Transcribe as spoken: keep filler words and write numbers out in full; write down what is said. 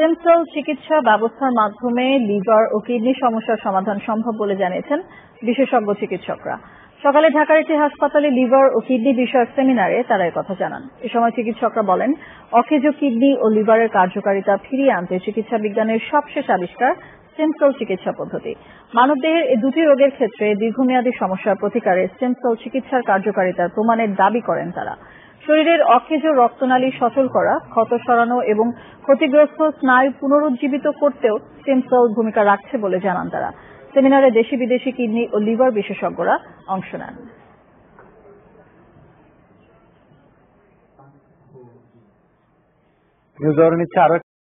Stem cell চিকিৎসা ব্যবস্থার মাধ্যমে লিভার ও কিডনি সমস্যার সমাধান সম্ভব বলে জানিয়েছেন বিশেষজ্ঞ চিকিৎসকরা। সকালে ঢাকার একটি হাসপাতালে লিভার ও কিডনি বিষয়ক সেমিনারে তারা কথা জানান। এ সময় চিকিৎসকরা বলেন, অকেজো কিডনি ও লিভারের কার্যকারিতা ফিরিয়ে আনতে চিকিৎসা বিজ্ঞানের সবশেষ আবিষ্কার স্টেম সেল চিকিৎসা পদ্ধতি। মানবদেহের এই দুটি রোগের ক্ষেত্রে দীর্ঘমেয়াদী সমস্যার প্রতিকারে স্টেম সেল চিকিৎসার কার্যকারিতার প্রমাণের দাবি করেন তারা। শরীরের অকেজো রক্তনালী সচল করা, ক্ষত সরানো এবং ক্ষতিগ্রস্ত স্নায়ু পুনরুজ্জীবিত করতেও স্টেম সেল ভূমিকা রাখছে বলে জানান তারা। সেমিনারে দেশি বিদেশি কিডনি ও লিভার বিশেষজ্ঞরা অংশ নেন। নিউজ আওয়ার নিচ্ছে আরো